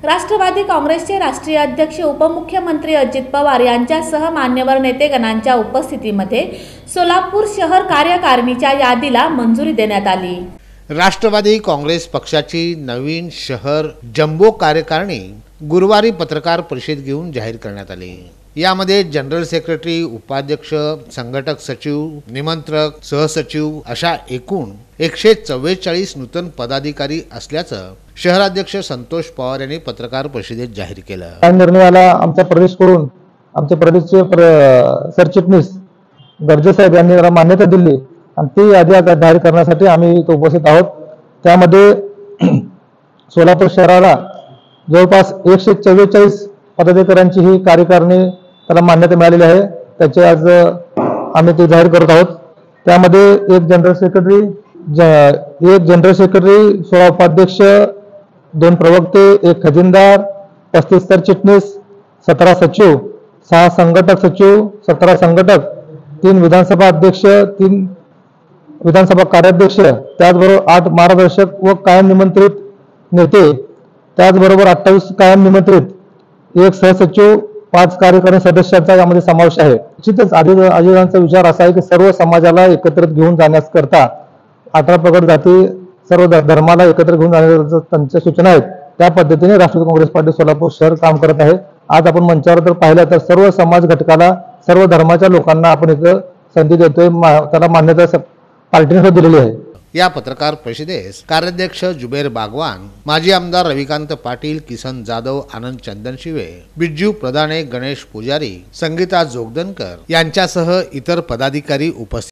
राष्ट्रवादी काँग्रेसचे राष्ट्रीय अध्यक्ष उपमुख्यमंत्री अजित पवार यांच्यासह मान्यवर नेतेगणांच्या उपस्थितीमध्ये सोलापूर शहर कार्यकारिणीच्या यादीला मंजुरी देण्यात आली। राष्ट्रवादी काँग्रेस पक्षाची नवीन शहर जम्बो कार्यकारिणी गुरुवारी पत्रकार परिषद घेऊन जाहीर करण्यात आली। यामध्ये जनरल सेक्रेटरी, उपाध्यक्ष, संघटक सचिव, निमंत्रक, सहसचिव अशा एकूण 144 नूतन पदाधिकारी असल्याचं शहराध्यक्ष संतोष पवार यांनी पत्रकार परिषदेत जाहीर केलं। या निर्णयाला आमच्या प्रदेशकडून आमचे प्रदेशचे सरचिटणीस गर्जे साहेब यांनी मान्यता दिली आणि ती यादी जाहीर करण्यासाठी आम्ही इथे उपस्थित आहोत। त्यामध्ये सोलापूर शहराला जवळपास 144 पदाधिकाऱ्यांची ही कार्यकारिणी त्याला मान्यता मिळालेली आहे। त्याचे आज आम्ही ते जाहीर करत आहोत। त्यामध्ये एक जनरल सेक्रेटरी, 16 उपाध्यक्ष, 2 प्रवक्ते, 1 खजिनदार, 35 सरचिटणीस, 17 सचिव, 6 संघटक सचिव, 17 संघटक, 3 विधानसभा अध्यक्ष, 3 विधानसभा कार्याध्यक्ष, त्याचबरोबर 8 मार्गदर्शक व कायम निमंत्रित नेते, त्याचबरोबर 28 कायम निमंत्रित, 1 सहसचिव, 5 कार्यकारी सदस्यांचा यामध्ये समावेश आहे। निश्चितच आयोगांचा विचार असा आहे की सर्व समाजाला एकत्रित घेऊन जाण्यास करता 18 प्रगत जाती सर्व धर्माला एकत्र घेऊन जाण्याच्या त्यांच्या सूचना आहेत। त्या पद्धतीने राष्ट्रवादी काँग्रेस पार्टी सोलापूर शहर काम करत आहे। आज आपण मंचावर जर पाहिलं तर सर्व समाज घटकाला, सर्व धर्माच्या लोकांना आपण इथं संधी देतोय, त्याला मान्यता पार्टीने दिलेली आहे। या पत्रकार परिषदेस कार्याध्यक्ष जुबेर बागवान, माजी आमदार रविकांत पाटील, किसन जाधव, आनंद चंदनशिवे, बिज्जू प्रधाने, गणेश पुजारी, संगीता जोगदनकर यांच्यासह इतर पदाधिकारी उपस्थित